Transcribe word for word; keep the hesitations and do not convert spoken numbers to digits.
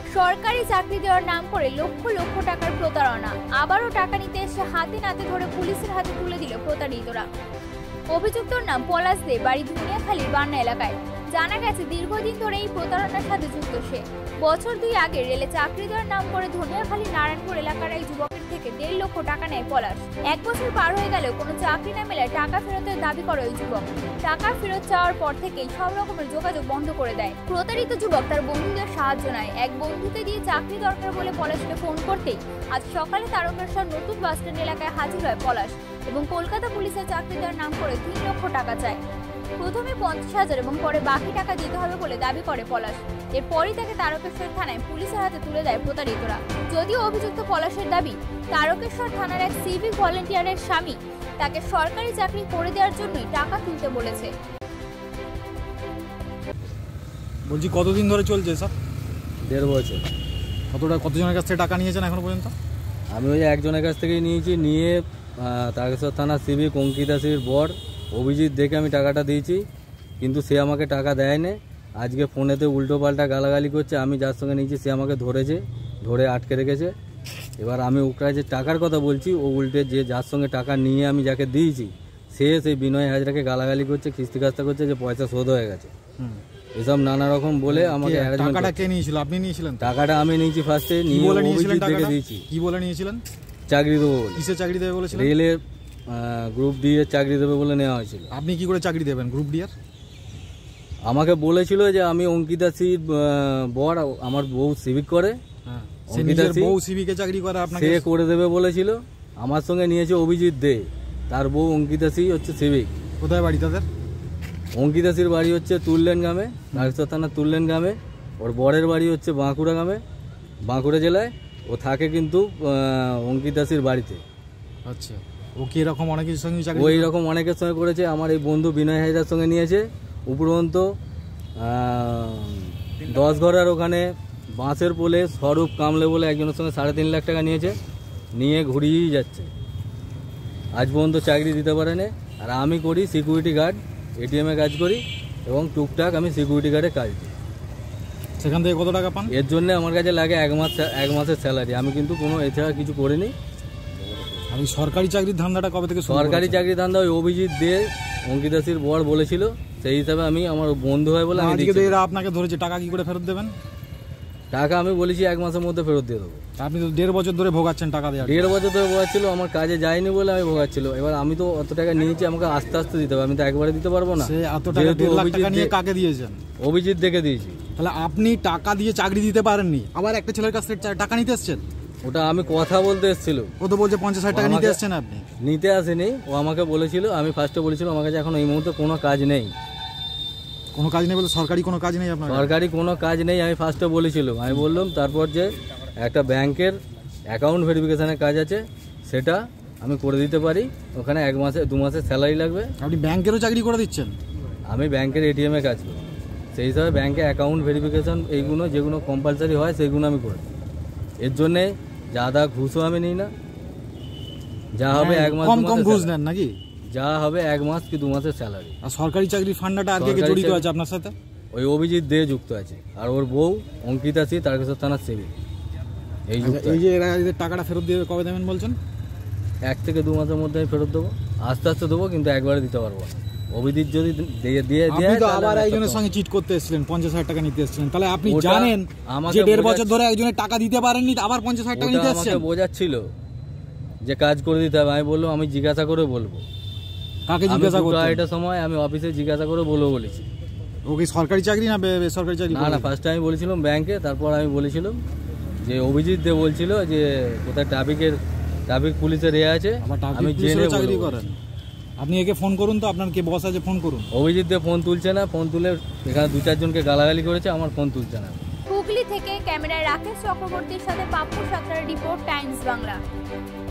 সরকারি চাকরি দেওয়ার নাম করে লক্ষ লক্ষ টাকার প্রতারণা। আবারও টাকা নিতে এসে হাতে নাতে ধরে পুলিশের হাতে তুলে দিল প্রতারিতরা। অভিযুক্তর নাম পলাশ দে, বাড়ি ধুনিয়াখালীর বান্না এলাকায়। জানা গেছে দীর্ঘদিন ধরে এই প্রতারণার সাথে যুক্ত সে। বছর দুই আগে রেলে চাকরি দেওয়ার নাম করে ধনিয়াখালী নারায়ণপুর এলাকার এক যুবকের থেকে দেড় লক্ষ টাকা নেয় পলাশ। এক বছর পার হয়ে গেলেও কোনো চাকরি না মেলায় টাকা ফেরতের দাবি করে ওই যুবক। টাকা ফেরত চাওয়ার পর থেকেই সব রকমের যোগাযোগ বন্ধ করে দেয়। প্রতারিত যুবক তার বন্ধুদের সাহায্য নেয়। এক বন্ধুকে দিয়ে চাকরি দরকার বলে পলাশকে ফোন করতেই আজ সকালে তারকেশ্বর নতুন বাসস্ট্যান্ড এলাকায় হাজির হয় পলাশ এবং কলকাতা পুলিশের চাকরি দেওয়ার নাম করে তিন লক্ষ টাকা চায়। প্রথমে পঞ্চাশ হাজার এবং পরে বাকি টাকা দিতে হবে বলে দাবি করে পলাশ। এরপরই তাকে তারকেশ্বর থানায় পুলিশের হাতে তুলে দেয় প্রতারিতরা। যদিও অভিযুক্ত পলাশের দাবি, তারকেশ্বর থানার এক সিভিক ভলেন্টিয়ারের স্বামী তাকে সরকারি চাকরি করে দেওয়ার জন্যই টাকা তুলতে বলেছে। বলছি কতদিন ধরে চলছে স্যার? দেড় বছর। কতটা কতজনের কাছ থেকে টাকা নিয়েছেন এখনো পর্যন্ত? আমি ওই একজনের কাছ থেকেই নিয়েছি, নিয়ে তারকেশ্বর থানা সিভিক অঙ্কিতা সির বর অভিজিৎ দেখে আমি টাকাটা দিয়েছি, কিন্তু সে আমাকে টাকা দেয়নি। আজকে ফোনেতে উল্টো পাল্টা গালাগালি করছে। আমি যার সঙ্গে নিয়েছি সে আমাকে ধরেছে, ধরে আটকে রেখেছে। এবার আমি ওকে যে টাকার কথা বলছি, ও উল্টে যে যার সঙ্গে টাকা নিয়ে আমি যাকে দিয়েছি সে সেই বিনয় হাজরাকে গালাগালি করছে, খিস্তি খাস্তা করছে যে পয়সা শোধ হয়ে গেছে, এসব নানা রকম বলে আমাকে। টাকাটা কে নিয়েছিল? আপনি নিয়েছিলেন? টাকাটা আমি নিয়েছি ফার্স্টে, নিয়ে অভিজিৎ দেখে দিয়েছি। কি বলে নিয়েছিলেন? চাকরি দেবো। কিসে চাকরি দেবে বলেছিলেন? রেলের গ্রুপ ডি এর চাকরি দেবে বলে নেওয়া হয়েছিল। আপনি কি করে চাকরি দেবেন গ্রুপ ডি এর? আমাকে বলেছিল যে আমি অঙ্কিতা সির বর, আমার বউ সিভিক করে, বউ সিভিকে চাকরি করে, আপনাকে সে করে দেবে বলেছিল। আমার সঙ্গে নিয়েছে অভিজিৎ দে, তার বউ অঙ্কিতা সি হচ্ছে সিভিক। কোথায় বাড়ি তাদের? অঙ্কিতা সির বাড়ি হচ্ছে তুললেন গ্রামে, তারকেশ্বর থানার তুললেন গ্রামে। ওর বরের বাড়ি হচ্ছে বাঁকুড়া গ্রামে, বাঁকুড়া জেলায়। ও থাকে কিন্তু অঙ্কিতা সির বাড়িতে। আচ্ছা, ও কি এরকম অনেকের সঙ্গে চাকরি? ওই রকম অনেকের সঙ্গে করেছে। আমার এই বন্ধু বিনয় হাজরার সঙ্গে নিয়েছে। উপরন্ত দশ ঘরের ওখানে বাঁশের পোলে স্বরূপ কামলে বলে একজনের সঙ্গে সাড়ে তিন লাখ টাকা নিয়েছে, নিয়ে ঘুরিয়েই যাচ্ছে। আজ পর্যন্ত চাকরি দিতে পারেনি। আর আমি করি সিকিউরিটি গার্ড, এটিএমে কাজ করি এবং টুকটাক আমি সিকিউরিটি গার্ডে কাজ দিই। সেখান থেকে কত টাকা পান? এর জন্য আমার কাছে লাগে এক মাস এক মাসের স্যালারি। আমি কিন্তু কোনো এছাড়া কিছু করিনি। আমি সরকারি চাকরির ধান্দাটা কবে থেকে? সরকারি চাকরির ধান্দা ওই অভিজিৎ দে, অঙ্কিতা সির বর বলেছিল, সেই হিসাবে আমি আমার বন্ধু হয় বলে আমি দিচ্ছি। এরা আপনাকে ধরেছে, টাকা কি করে ফেরত দেবেন? টাকা আমি বলেছি এক মাসের মধ্যে ফেরত দিয়ে দেবো। আপনি তো দেড় বছর ধরে ভোগাচ্ছেন টাকা দেওয়া। দেড় বছর ধরে ভোগাচ্ছিল, আমার কাজে যায়নি বলে আমি ভোগাচ্ছিল। এবার আমি তো অত টাকা নিয়েছি, আমাকে আস্তে আস্তে দিতে হবে, আমি তো একবারে দিতে পারবো না। কাকে দিয়েছেন? অভিজিৎ দেখে দিয়েছি। তাহলে আপনি টাকা দিয়ে চাকরি দিতে পারেননি, আবার একটা ছেলের কাছ থেকে টাকা নিতে এসছেন? ওটা আমি কথা বলতে এসেছিল। ও তো বলছে পঞ্চাশ হাজার টাকা নিতে এসছেন। আপনি নিতে আসেনি, ও আমাকে বলেছিল। আমি ফার্স্টে বলেছিল আমার কাছে এখন এই মুহূর্তে কোনো কাজ নেই। কোনো কাজ নেই বলে? সরকারি কোনো কাজ নেই আপনার? সরকারি কোনো কাজ নেই আমি ফার্স্টে বলেছিলাম। আমি বললাম তারপর যে একটা ব্যাংকের অ্যাকাউন্ট ভেরিফিকেশনের কাজ আছে, সেটা আমি করে দিতে পারি। ওখানে এক মাসে দু মাসের স্যালারি লাগবে। আপনি ব্যাংকেরও চাকরি করে দিচ্ছেন? আমি ব্যাংকের এটিএমে কাজ করি, সেই হিসাবে ব্যাংকে অ্যাকাউন্ট ভেরিফিকেশন এইগুলো যেগুলো কম্পালসারি হয় সেইগুলো আমি করি। এর জন্যে যাদা ঘুষও আমি নিই না। যা হবে এক মাস কম কম ঘুষ নেন নাকি? যা হবে এক মাস কি দু মাসের স্যালারি। আর সরকারি চাকরির ফান্ডাটা আর কে কে জড়িত আছে আপনার সাথে? ওই অভিজিৎ দে যুক্ত আছে, আর ওর বউ অঙ্কিতা সি তারকেশ্বর থানার সিভিক। এই এই যে এরা এদের টাকাটা ফেরত দিয়ে কবে দেবেন বলছেন? এক থেকে দু মাসের মধ্যে আমি ফেরত দেবো, আস্তে আস্তে দেবো, কিন্তু একবারে দিতে পারবো না। অভিজিৎ যদি দিয়ে দিয়ে আপনি তো আবার একজনের সঙ্গে চিট করতে এসেছিলেন, পঞ্চাশ হাজার টাকা নিতে এসেছিলেন। তাহলে আপনি জানেন যে দেড় বছর ধরে একজনের টাকা দিতে পারেননি, আবার পঞ্চাশ হাজার টাকা নিতে এসেছেন। আমাকে বোঝাচ্ছিল যে কাজ করে দিতে হবে। আমি বললাম আমি জিজ্ঞাসা করে বলবো। কাকে জিজ্ঞাসা করতে? এটা সময় আমি অফিসে জিজ্ঞাসা করে বলবো বলেছি। ও কি সরকারি চাকরি না বেসরকারি চাকরি? না না, ফার্স্টে আমি বলেছিলাম ব্যাংকে, তারপর আমি বলেছিলাম যে অভিজিৎ দে বলছিল যে কোথায় ট্রাফিকের ট্রাফিক পুলিশের এ আছে, আমি জেনে চাকরি করেন। আপনি একে ফোন করুন তো, আপনার কে বস আছে, ফোন করুন। অভিজিৎ দে ফোন তুলছে না, ফোন তুলে এখানে দু চারজনকে গালাগালি করেছে, আমার ফোন তুলছে না। হুগলি থেকে ক্যামেরায় রাকেশ চক্রবর্তীর সাথে পাপ্পু সাঁতরার রিপোর্ট, টাইমস বাংলা।